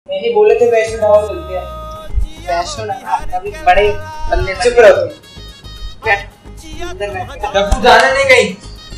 मैंने बोले थे वैष्णो ढाबा बोलते हैं। वैष्णो ढाबा अभी बड़े बंदे चुप रहो। डब्बू जाने नहीं कहीं।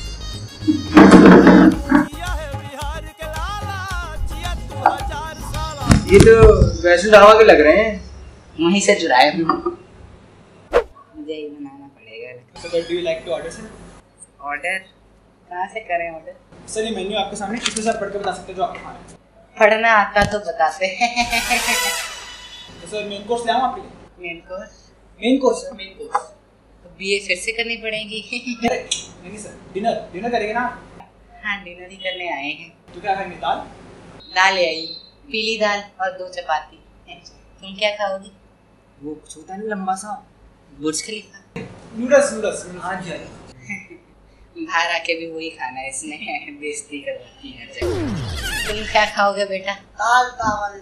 ये तो वैष्णो ढाबा के लग रहे हैं। वहीं से चुराए हम। मुझे ही बनाना पड़ेगा। So what do you like to order, sir? Order कहाँ से करें ऑर्डर? सर ये मेन्यू आपके सामने, किसके साथ पढ़ के बता सकते हो जो आपको खाना है? पढ़ना आता तो बताते हैं। तो सर मेन कोर्स ले आऊँ आपके लिए? Main course? Main course sir, main course. तो बीए फिर से करनी पड़ेगी। नहीं सर, डिनर करेंगे ना? हाँ डिनर ही करने आए हैं। तो क्या खाएंगे? दाल? दाल ले आई, पीली दाल और 2 चपाती। तुम क्या खाओगी? वो कुछ होता नहीं लंबा सा। Burj Khalifa. नूडल्स। हाँ जी। बाहर आके भी वही खाना है, इसने बेइज्जती करवाती है हर जगह। तुम क्या खाओगे बेटा? दाल चावल।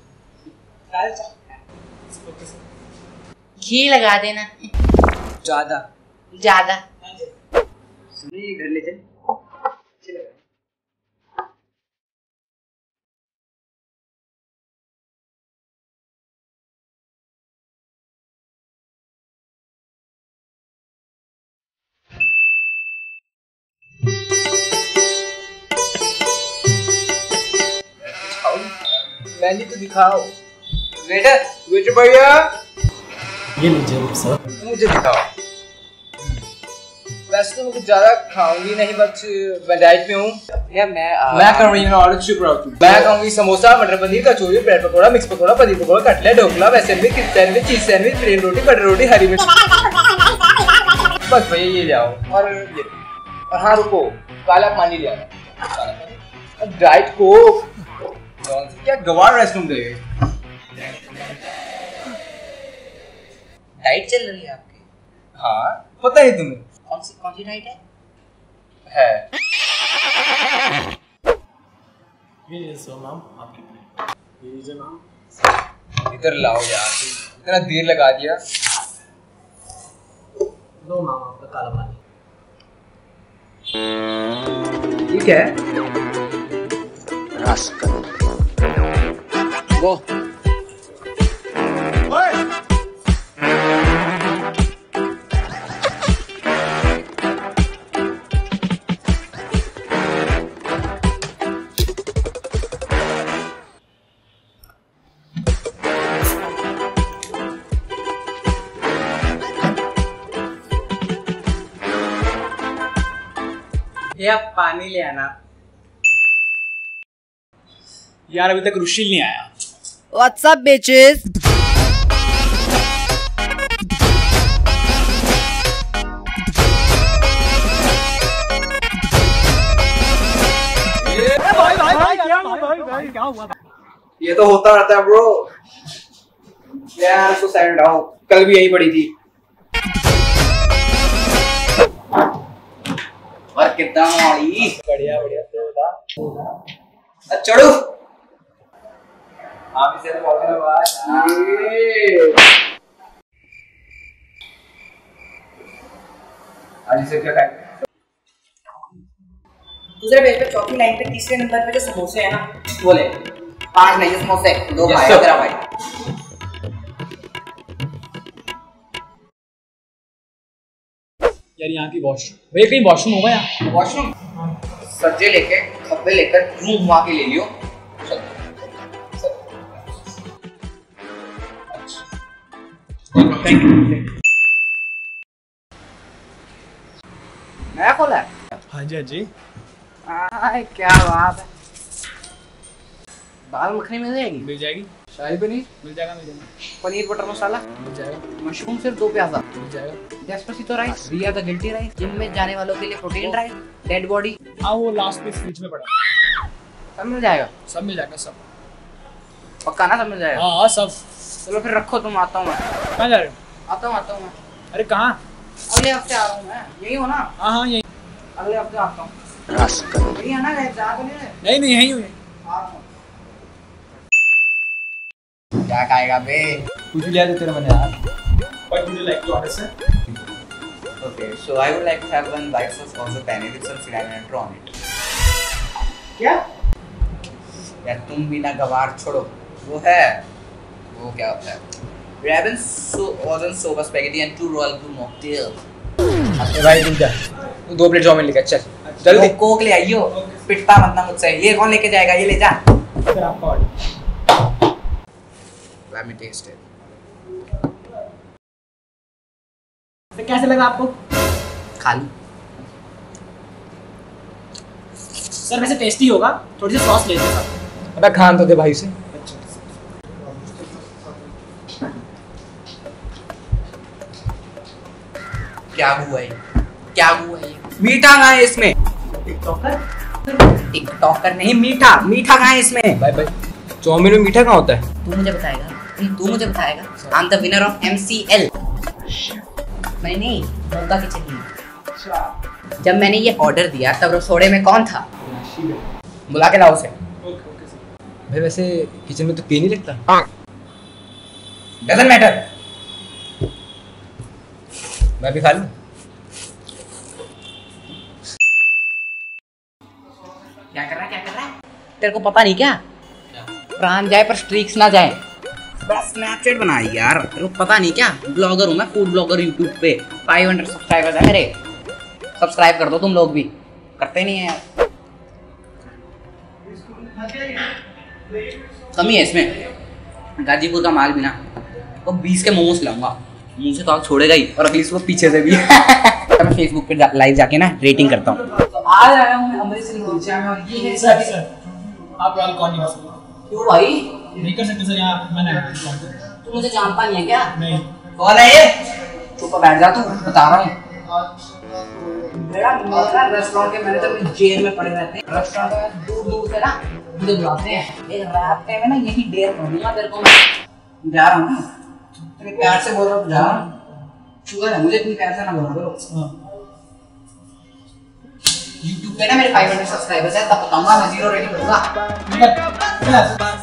घी लगा देना। ज्यादा। सुनिए ये घर ले चल। मैंने तो दिखाओ। वेटर भैया ये लीजिए सर। मुझे दिखाओ। वैसे तो मैं कुछ ज्यादा खाऊंगी नहीं, बस मैं डाइट में हूँ। मैं कर रही हूँ ऑर्डर, चुप रहो। मैं खाऊंगी समोसा, मटर paneer, kachori, bread pakora, mix pakora, paneer pakora, cutlet, dhokla, veg sandwich, sandwich, cheese sandwich, plain रोटी, बटर रोटी, हरी मिर्च। बस भैया ये ले आओ। और ये, और हाँ रुको, काला पानी ले आना। डाइट को क्या गवार रेस्टोरेंट गए? डाइट चल रही है आपकी? हाँ पता नहीं तुम्हें? कौन सी डाइट है? ये सो मैम आपकी ये लीजिए मैम। इधर लाओ यार, इतना देर लगा दिया। दो मैम आपका काला पानी। ठीक है वो ये आप पानी ले आना। यार अभी तक रुशिल नहीं आया। What's up, bitches? भाई क्या हुआ? ये तो होता रहता है ब्रो। यार उसको साइड हटाओ, कल भी यही पड़ी थी। और कितना मारी? बढ़िया चढ़ो। आप इसे बोलते हो बात। आज इसे क्या खाएंगे? दूसरे पेज पे चौथी लाइन पे तीसरे नंबर पे जो समोसे है ना, वो ले। 5 नहीं समोसे, 2 खाएगा तेरा भाई। यार यहाँ की वॉशरूम, भैया कहीं वॉशरूम होगा यहाँ? वॉशरूम सज्जे लेके खब्बे लेकर मुंह घुमा के ले लियो। Thank you. नया खोला है? हाँ जी। क्या बात है। दाल मखनी मिल जाएगी? मिल जाएगी। शाही पनीर मिल जाएगा। पनीर बटर मसाला मिल जाएगा। मशरूम सिर्फ 2 प्याजा मिल जाएगा। Despacito rice, we are the guilty rice, gym में जाने वालों के लिए प्रोटीन राइस, डेड बॉडी। हाँ वो लास्ट पे फ्रिज में पड़ा। सब मिल जाएगा? सब मिल जाएगा सब। पक्का ना सब मिल जाएगा? हाँ सब। चलो फिर रखो, तुम आता हूँ मैं। कहाँ जा रहे हो? आता हूँ मैं। अरे कहाँ? अगले हफ्ते आ रहा हूँ मैं। यही हो ना? हाँ यही। अगले हफ्ते आता हूँ। यही है ना? जा तो नहीं? नहीं यही हुई। क्या खाएगा बे? कुछ लिया तो तेरा मन यार। What would you like to order, sir? Okay, so I would like to have 1 white sauce also penne with some cilantro on it. क्या? यार तुम भी ना गवार छोड़ो, वो है, वो क्या होता है? Raven wasn't soba spaghetti and 2 royal blue mocktail. भाई रुक जा, तू 2 प्लेट चाउमीन लेकर चल जल्दी। कोक ले आइयो, पिटता मत ना मुझसे। ये कौन लेके जाएगा? ये ले जा। फिर आपका order. Let me taste it. तो कैसे लगा आपको? खाली। सर वैसे टेस्टी होगा, थोड़ी सी सॉस लेते हैं। अबे खान तो दे भाई से। क्या हुआ है? क्या हुआ है? मीठा कहाँ है इसमें? टिकटॉकर नहीं, मीठा मीठा कहाँ है इसमें? भाई भाई चाउमीन में मीठा कहाँ होता है? तू मुझे बताएगा, तू मुझे बताएगा। I am the winner of MCL। मैं नहीं, मौका की चली। जब मैंने ये ऑर्डर दिया तब रसोड़े में कौन था? बुला के लाओ उसे। भाई वैसे किचन में तो पी नहीं लगता। Doesn't matter. मैं भी खा लूं? क्या कर रहा है? क्या कर रहा है? तेरे को पता नहीं क्या? प्राण जाए पर स्ट्रीक्स ना जाए। बड़ा स्नैपचैट बना यार, तेरे को पता नहीं क्या? ब्लॉगर हूँ मैं, फूड ब्लॉगर यूट्यूब पे। 500 सब्सक्राइबर्स है मेरे। सब्सक्राइब कर दो तुम लोग भी, करते नहीं है यार। कमी है इसमें। गाजीपुर का माल भी ना, वो 20 के मोमोज लाऊंगा। मुंह से तो आप छोड़ेगा ही, और अगली सुबह पीछे से भी। तो मैं फेसबुक पे लाइव जाके ना रेटिंग करता हूँ। तो आज आया हूँ मैं अमृतसरी कुलचा में, और ये है सर आप रॉयल कॉल नहीं कर सकते। क्यों भाई? नहीं कर सकते सर, यहाँ मैंने तू मुझे जानता नहीं है क्या? नहीं। कौन है ये? चुप बैठ जा, तू बता रहा हूँ। मेरा रेस्टोरेंट के मैनेजर जेल में पड़े रहते हैं। रेस्टोरेंट में दूर दूर से ना मुझे बुलाते हैं। एक रात में ना यही डेयर करूँगा तेरे को। जा रहा हूँ ना, तेरे प्यार से बोल रहा हूँ, जा रहा हूँ। शुगर है मुझे, इतनी प्यार से ना बोला करो। YouTube पे ना मेरे 500 सब्सक्राइबर्स हैं, तब बताऊंगा मैं 0 रेटिंग दूंगा।